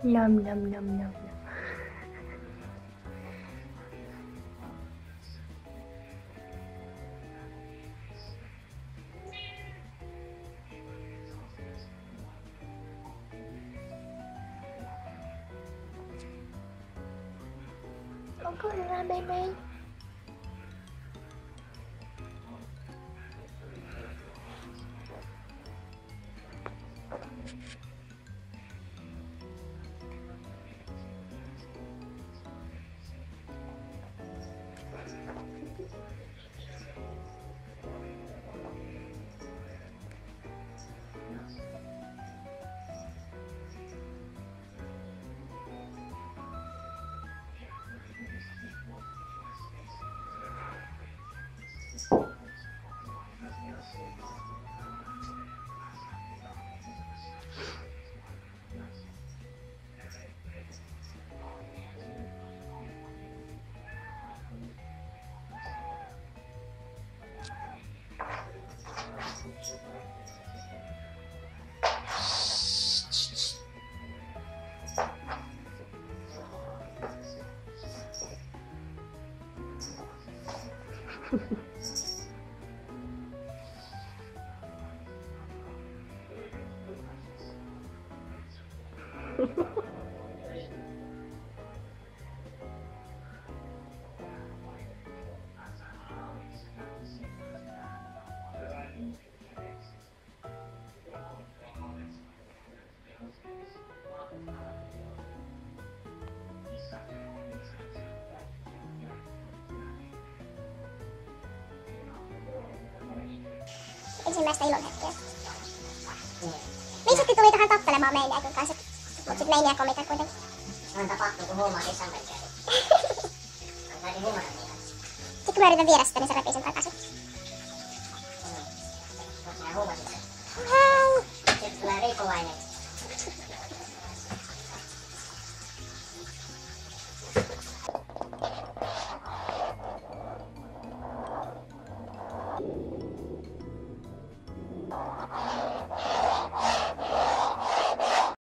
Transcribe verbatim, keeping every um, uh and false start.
Nam nam nam nam nam. Onko hyvä, baby? Ensimmäistä ilonhetkeä. Mm. Midget tuli tähän tappelemaan Maniacin kanssa, mut sit Maniac on mitä kuitenkin. Noin tapahtuu, kun huomaa kesän melkein. On kaikki huomannut niin kanssa. Sit kun mä yritän viedä sitä, niin se repii sen takaisin. Mm. Mut sinä huomasit sen. Hei! Sitten tulee riippuvaineeksi.